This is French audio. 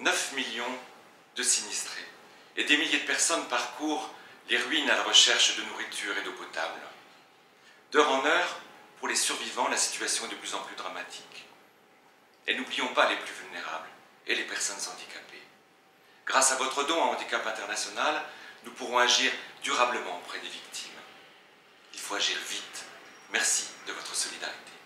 9 millions de sinistrés et des milliers de personnes parcourent les ruines à la recherche de nourriture et d'eau potable. D'heure en heure, pour les survivants, la situation est de plus en plus dramatique. Et n'oublions pas les plus vulnérables et les personnes handicapées. Grâce à votre don à Handicap International, nous pourrons agir durablement auprès des victimes. Il faut agir vite. Merci de votre solidarité.